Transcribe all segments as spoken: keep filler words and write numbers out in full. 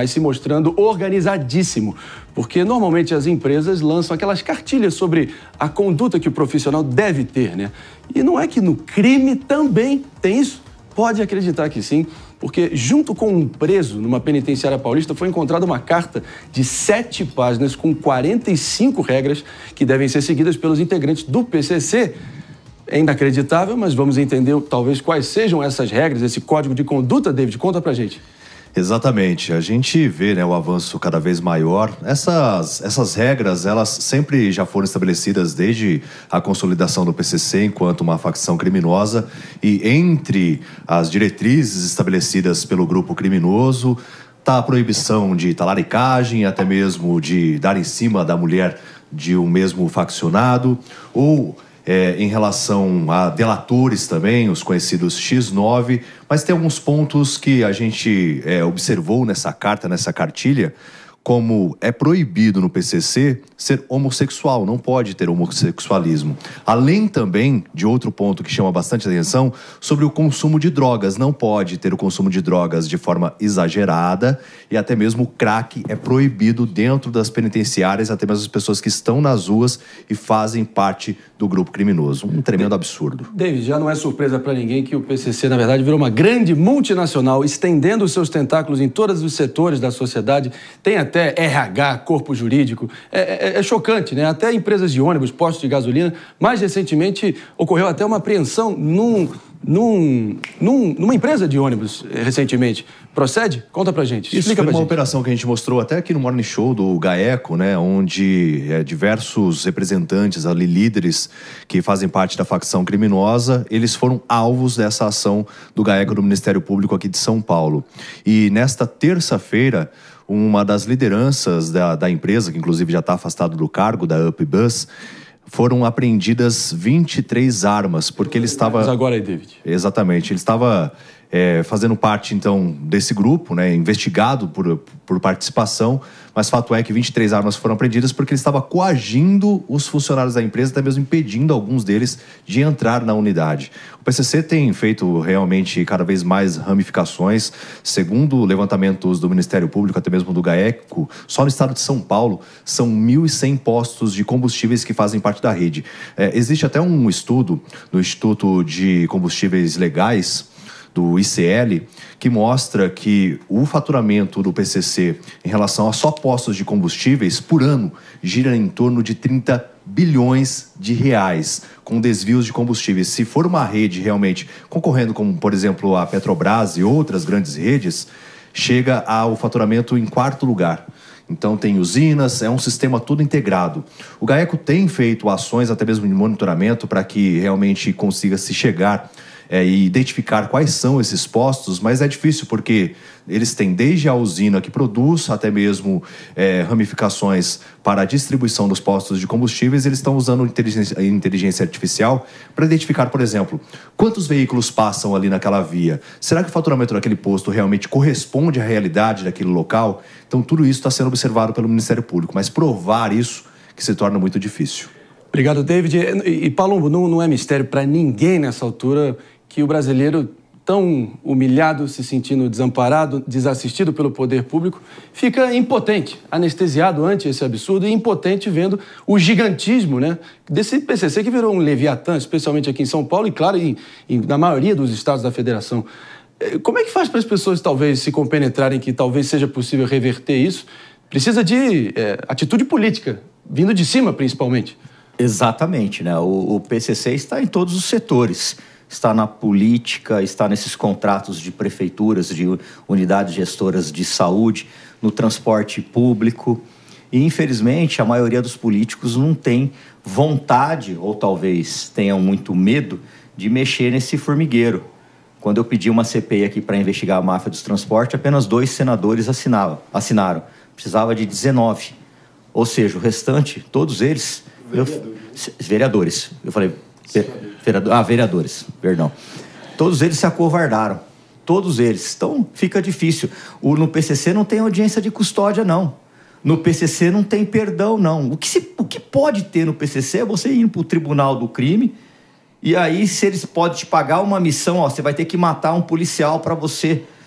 se mostrando organizadíssimo, porque normalmente as empresas lançam aquelas cartilhas sobre a conduta que o profissional deve ter, né? E não é que no crime também tem isso? Pode acreditar que sim, porque junto com um preso numa penitenciária paulista foi encontrada uma carta de sete páginas com quarenta e cinco regras que devem ser seguidas pelos integrantes do P C C. É inacreditável, mas vamos entender talvez quais sejam essas regras, esse código de conduta. David, conta pra gente. Exatamente, a gente vê, né, o avanço cada vez maior. Essas, essas regras, elas sempre já foram estabelecidas desde a consolidação do P C C enquanto uma facção criminosa, e entre as diretrizes estabelecidas pelo grupo criminoso está a proibição de talaricagem, até mesmo de dar em cima da mulher de um mesmo faccionado, ou É, em relação a delatores também, os conhecidos X nove, mas tem alguns pontos que a gente é, observou nessa carta, nessa cartilha, como é proibido no P C C ser homossexual, não pode ter homossexualismo. Além também de outro ponto que chama bastante atenção, sobre o consumo de drogas. Não pode ter o consumo de drogas de forma exagerada, e até mesmo o crack é proibido dentro das penitenciárias, até mesmo as pessoas que estão nas ruas e fazem parte do grupo criminoso. Um tremendo absurdo. David, já não é surpresa para ninguém que o P C C, na verdade, virou uma grande multinacional, estendendo os seus tentáculos em todos os setores da sociedade. Tem até R H, corpo jurídico. É, é, é chocante, né? Até empresas de ônibus, postos de gasolina. Mais recentemente, ocorreu até uma apreensão num, num, num, numa empresa de ônibus, recentemente. Procede? Conta pra gente. Isso foi uma gente. operação que a gente mostrou até aqui no Morning Show do GAECO, né? Onde é, diversos representantes ali, líderes que fazem parte da facção criminosa, eles foram alvos dessa ação do GAECO do Ministério Público aqui de São Paulo. E nesta terça-feira, uma das lideranças da, da empresa, que inclusive já está afastado do cargo, da UpBus, foram apreendidas vinte e três armas, porque ele estava... Mas agora aí, David. Exatamente, ele estava é, fazendo parte, então, desse grupo, né, investigado por, por participação, mas fato é que vinte e três armas foram apreendidas porque ele estava coagindo os funcionários da empresa, até mesmo impedindo alguns deles de entrar na unidade. O P C C tem feito realmente cada vez mais ramificações. Segundo levantamentos do Ministério Público, até mesmo do GAECO, só no estado de São Paulo são mil e cem postos de combustíveis que fazem parte da rede. É, existe até um estudo do Instituto de Combustíveis Legais, do I C L, que mostra que o faturamento do P C C em relação a só postos de combustíveis por ano gira em torno de trinta bilhões de reais com desvios de combustíveis. Se for uma rede realmente concorrendo como, por exemplo, a Petrobras e outras grandes redes, chega ao faturamento em quarto lugar. Então tem usinas, é um sistema todo integrado. O GAECO tem feito ações até mesmo de monitoramento para que realmente consiga se chegar É, e identificar quais são esses postos, mas é difícil porque eles têm desde a usina que produz, até mesmo é, ramificações para a distribuição dos postos de combustíveis. Eles estão usando inteligência, inteligência artificial para identificar, por exemplo, quantos veículos passam ali naquela via. Será que o faturamento daquele posto realmente corresponde à realidade daquele local? Então tudo isso está sendo observado pelo Ministério Público, mas provar isso que se torna muito difícil. Obrigado, David. E, e Palumbo, não, não é mistério para ninguém nessa altura que o brasileiro, tão humilhado, se sentindo desamparado, desassistido pelo poder público, fica impotente, anestesiado ante esse absurdo e impotente vendo o gigantismo, né, desse P C C que virou um leviatã, especialmente aqui em São Paulo e, claro, em, em, na maioria dos estados da federação. Como é que faz para as pessoas, talvez, se compenetrarem que talvez seja possível reverter isso? Precisa de é, atitude política, vindo de cima, principalmente. Exatamente, né? O, o P C C está em todos os setores. Está na política, está nesses contratos de prefeituras, de unidades gestoras de saúde, no transporte público. E, infelizmente, a maioria dos políticos não tem vontade, ou talvez tenham muito medo, de mexer nesse formigueiro. Quando eu pedi uma C P I aqui para investigar a máfia dos transportes, apenas dois senadores assinavam, assinaram. Precisava de dezenove. Ou seja, o restante, todos eles... Vereadores. Eu, vereadores. Eu falei... Vereador, ah, vereadores, perdão. Todos eles se acovardaram. Todos eles. Então, fica difícil. O, no P C C não tem audiência de custódia, não. No P C C não tem perdão, não. O que, se, o que pode ter no P C C é você ir para o tribunal do crime e aí, se eles podem te pagar uma missão, ó, você vai ter que matar um policial para você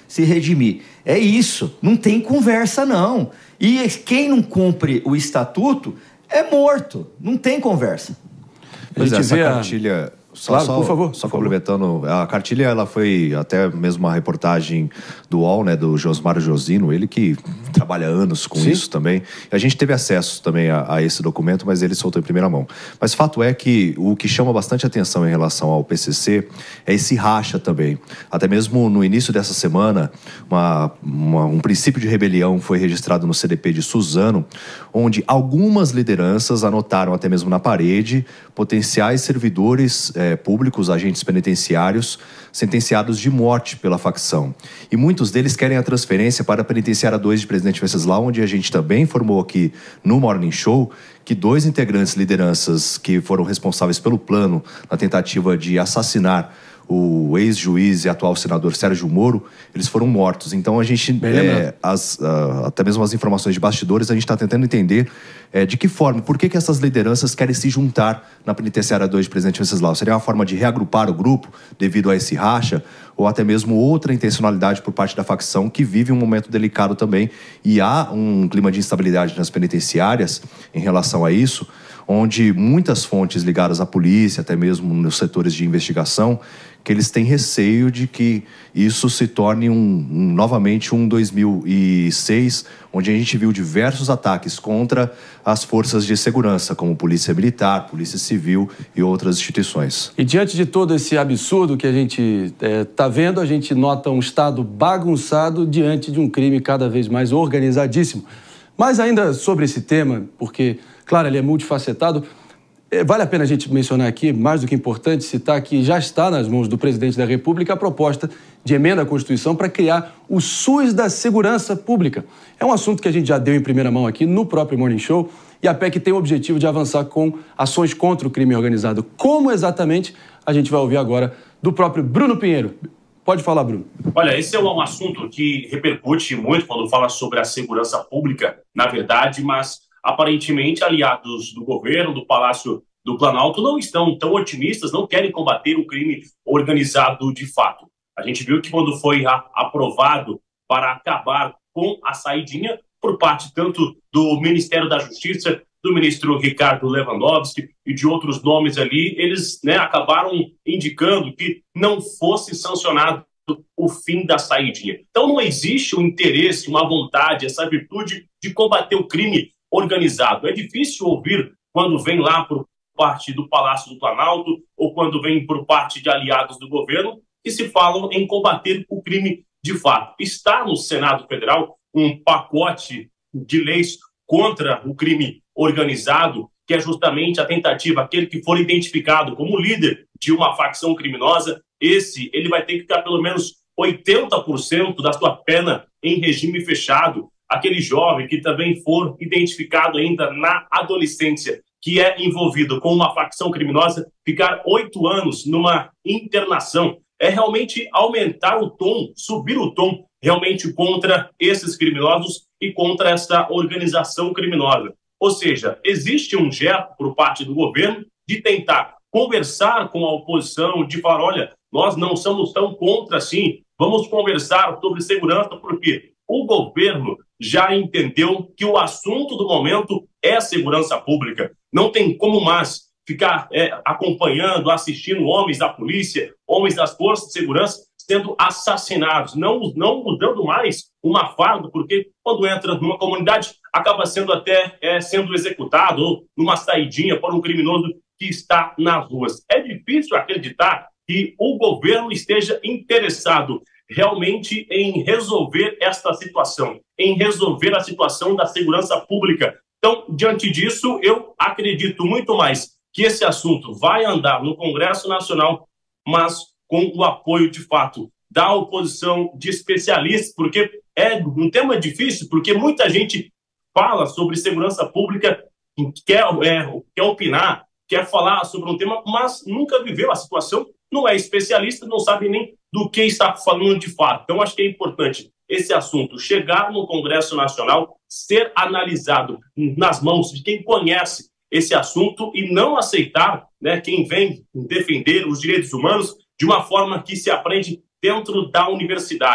se redimir. É isso, não tem conversa não. E quem não cumpre o estatuto é morto, não tem conversa. Pois é, essa cartilha... Só, claro, só, por favor. Só por complementando, favor. a cartilha ela foi até mesmo uma reportagem do U O L, né, do Josmar Josino, ele que trabalha anos com Sim. isso também. A gente teve acesso também a, a esse documento, mas ele soltou em primeira mão. Mas fato é que o que chama bastante atenção em relação ao P C C é esse racha também. Até mesmo no início dessa semana, uma, uma, um princípio de rebelião foi registrado no C D P de Suzano, onde algumas lideranças anotaram até mesmo na parede potenciais servidores é, públicos, agentes penitenciários, sentenciados de morte pela facção. E muitos deles querem a transferência para a Penitenciária dois de Presidente Venceslau, onde a gente também informou aqui no Morning Show que dois integrantes, lideranças que foram responsáveis pelo plano na tentativa de assassinar o ex-juiz e atual senador Sérgio Moro, eles foram mortos. Então a gente, é, as, uh, até mesmo as informações de bastidores, a gente está tentando entender é, de que forma, por que, que essas lideranças querem se juntar na Penitenciária dois de Presidente Venceslau? Seria uma forma de reagrupar o grupo devido a esse racha, ou até mesmo outra intencionalidade por parte da facção que vive um momento delicado também, e há um clima de instabilidade nas penitenciárias em relação a isso, onde muitas fontes ligadas à polícia, até mesmo nos setores de investigação, que eles têm receio de que isso se torne um, um, novamente um dois mil e seis, onde a gente viu diversos ataques contra as forças de segurança, como Polícia Militar, Polícia Civil e outras instituições. E diante de todo esse absurdo que a gente está é, vendo, a gente nota um Estado bagunçado diante de um crime cada vez mais organizadíssimo. Mas ainda sobre esse tema, porque, claro, ele é multifacetado, vale a pena a gente mencionar aqui, mais do que importante, citar que já está nas mãos do presidente da República a proposta de emenda à Constituição para criar o SUS da segurança pública. É um assunto que a gente já deu em primeira mão aqui no próprio Morning Show, e a P E C tem o objetivo de avançar com ações contra o crime organizado. Como exatamente, a gente vai ouvir agora do próprio Bruno Pinheiro. Pode falar, Bruno. Olha, esse é um assunto que repercute muito quando fala sobre a segurança pública, na verdade, mas aparentemente aliados do governo, do Palácio do Planalto, não estão tão otimistas, não querem combater o crime organizado de fato. A gente viu que quando foi aprovado para acabar com a saidinha, por parte tanto do Ministério da Justiça, do ministro Ricardo Lewandowski e de outros nomes ali, eles né, acabaram indicando que não fosse sancionado o fim da saidinha. Então não existe um interesse, uma vontade, essa virtude de combater o crime organizado. É difícil ouvir quando vem lá por parte do Palácio do Planalto ou quando vem por parte de aliados do governo que se falam em combater o crime de fato. Está no Senado Federal um pacote de leis contra o crime organizado, que é justamente a tentativa, aquele que for identificado como líder de uma facção criminosa, esse ele vai ter que ficar pelo menos oitenta por cento da sua pena em regime fechado. Aquele jovem que também for identificado ainda na adolescência, que é envolvido com uma facção criminosa, ficar oito anos numa internação. É realmente aumentar o tom, subir o tom realmente contra esses criminosos e contra essa organização criminosa. Ou seja, existe um gesto por parte do governo de tentar conversar com a oposição, de falar, olha, nós não somos tão contra assim, vamos conversar sobre segurança, porque o governo já entendeu que o assunto do momento é a segurança pública. Não tem como mais ficar é, acompanhando, assistindo homens da polícia, homens das forças de segurança sendo assassinados, não, não usando mais uma farda, porque quando entra numa comunidade acaba sendo até é, sendo executado ou numa saidinha por um criminoso que está nas ruas. É difícil acreditar que o governo esteja interessado realmente em resolver esta situação, em resolver a situação da segurança pública. Então, diante disso, eu acredito muito mais que esse assunto vai andar no Congresso Nacional, mas com o apoio, de fato, da oposição, de especialistas, porque é um tema difícil, porque muita gente fala sobre segurança pública, quer, é, quer opinar, quer falar sobre um tema, mas nunca viveu a situação, não é especialista, não sabe nem do que está falando de fato. Então, acho que é importante esse assunto chegar no Congresso Nacional, ser analisado nas mãos de quem conhece esse assunto e não aceitar né, quem vem defender os direitos humanos de uma forma que se aprende dentro da universidade.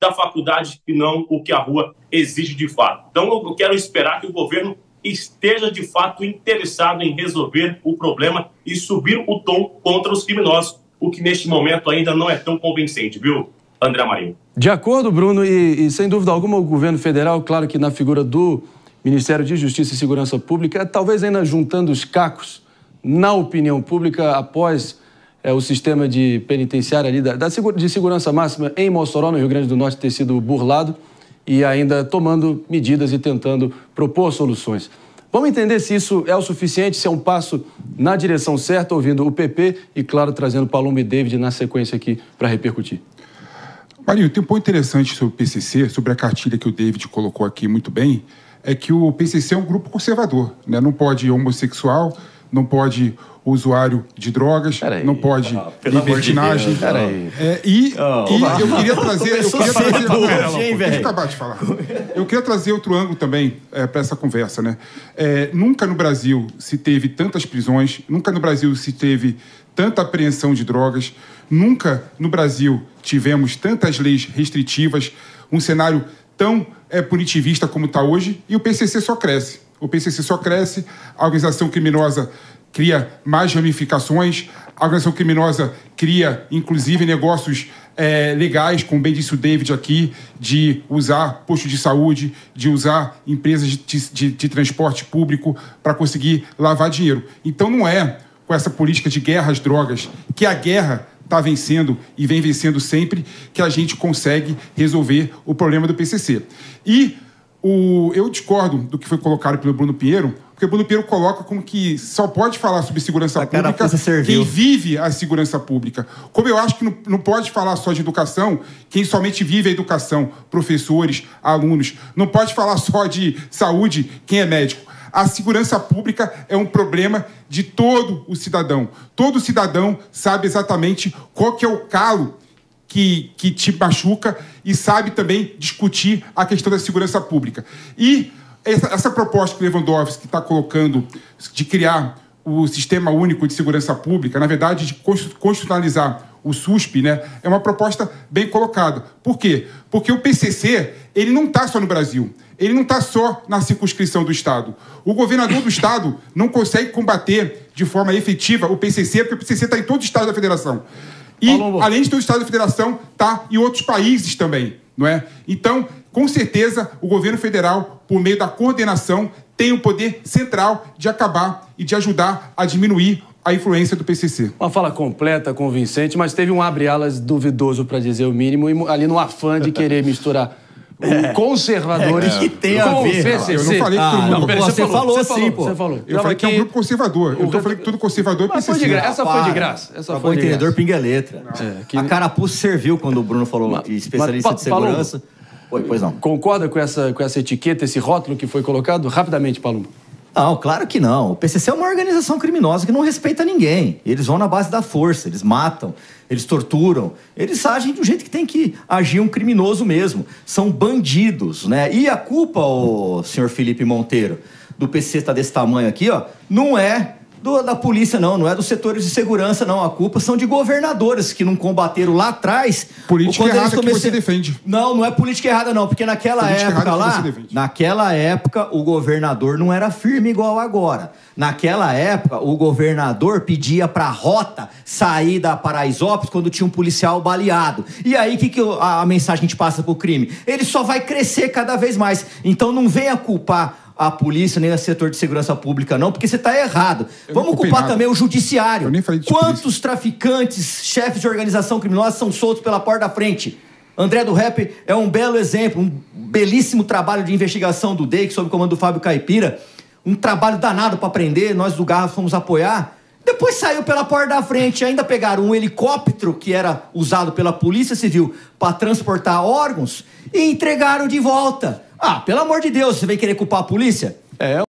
da faculdade e não o que a rua exige de fato. Então eu quero esperar que o governo esteja de fato interessado em resolver o problema e subir o tom contra os criminosos, o que neste momento ainda não é tão convincente, viu, André Marinho? De acordo, Bruno, e, e sem dúvida alguma o governo federal, claro que na figura do Ministério de Justiça e Segurança Pública, talvez ainda juntando os cacos na opinião pública após é, o sistema de penitenciário ali da, da, de segurança máxima em Mossoró, no Rio Grande do Norte, ter sido burlado e ainda tomando medidas e tentando propor soluções. Vamos entender se isso é o suficiente, se é um passo na direção certa, ouvindo o P P e, claro, trazendo Palumbo e David na sequência aqui para repercutir. Marinho, tem um ponto interessante sobre o P C C, sobre a cartilha que o David colocou aqui muito bem, é que o P C C é um grupo conservador, né? Não pode homossexual, não pode usuário de drogas, não pode ah, libertinagem. De é, e, oh, e oh, eu queria trazer... Eu queria trazer não, não, não, deixa eu acabar de falar. Eu queria trazer outro ângulo também é, para essa conversa, né? É, nunca no Brasil se teve tantas prisões, nunca no Brasil se teve tanta apreensão de drogas, nunca no Brasil tivemos tantas leis restritivas, um cenário tão é, punitivista como está hoje, e o P C C só cresce. O P C C só cresce, a organização criminosa cria mais ramificações, a organização criminosa cria, inclusive, negócios é, legais, como bem disse o David aqui, de usar posto de saúde, de usar empresas de, de, de transporte público para conseguir lavar dinheiro. Então não é com essa política de guerra às drogas, que a guerra está vencendo e vem vencendo sempre, que a gente consegue resolver o problema do P C C. E o, eu discordo do que foi colocado pelo Bruno Pinheiro, porque o Bruno Pinheiro coloca como que só pode falar sobre segurança a pública quem vive a segurança pública. Como eu acho que não, não pode falar só de educação quem somente vive a educação, professores, alunos. Não pode falar só de saúde quem é médico. A segurança pública é um problema de todo o cidadão. Todo cidadão sabe exatamente qual que é o calo que, que te machuca e sabe também discutir a questão da segurança pública. E essa, essa proposta que o Lewandowski está colocando de criar o Sistema Único de Segurança Pública, na verdade, de constitucionalizar o S U S P, né, é uma proposta bem colocada. Por quê? Porque o P C C ele não está só no Brasil. Ele não está só na circunscrição do Estado. O governador do Estado não consegue combater de forma efetiva o P C C, porque o P C C está em todos os estados da federação. E, além de todo o estado da federação, está em outros países também, não é? Então, com certeza, o governo federal, por meio da coordenação, tem o poder central de acabar e de ajudar a diminuir a influência do P C C. Uma fala completa, convincente, mas teve um abre-alas duvidoso, para dizer o mínimo, ali no afã de querer misturar é. conservadores é. que tem a ver. P C C. Eu não falei que todo mundo... Ah, não, você, você falou, falou você sim, falou, pô. Você falou. Eu falei que é um grupo conservador. Eu não falei que tudo conservador é P C C. Essa foi de graça. Essa pra foi de entendedor, graça. pinga letra. É, que... A carapuça serviu quando o Bruno falou mas, especialista mas, de segurança. Oi, pois não. Concorda com essa, com essa etiqueta, esse rótulo que foi colocado? Rapidamente, Palumbo. Não, claro que não. O P C C é uma organização criminosa que não respeita ninguém. Eles vão na base da força, eles matam, eles torturam, eles agem do jeito que tem que agir um criminoso mesmo. São bandidos, né? E a culpa, ô, senhor Felipe Monteiro, do P C C estar desse tamanho aqui, ó, não é do, da polícia, não, não é dos setores de segurança, não. A culpa são de governadores que não combateram lá atrás. Política errada comece... que você defende. Não, não é política errada, não, porque naquela política época lá, naquela época, o governador não era firme igual agora. Naquela época, o governador pedia pra rota sair da Paraisópolis quando tinha um policial baleado. E aí, o que, que a, a mensagem que a gente passa pro crime? Ele só vai crescer cada vez mais. Então, não venha culpar a polícia, nem o setor de segurança pública, não, porque você está errado. Eu Vamos culpar nada. também o judiciário. Eu nem falei de Quantos polícia. traficantes, chefes de organização criminosa são soltos pela porta da frente? André do Rap é um belo exemplo, um belíssimo trabalho de investigação do D E I C, sob o comando do Fábio Caipira. Um trabalho danado para prender, nós do Garra fomos apoiar. Depois saiu pela porta da frente, ainda pegaram um helicóptero que era usado pela Polícia Civil para transportar órgãos e entregaram de volta. Ah, pelo amor de Deus, você vem querer culpar a polícia? É,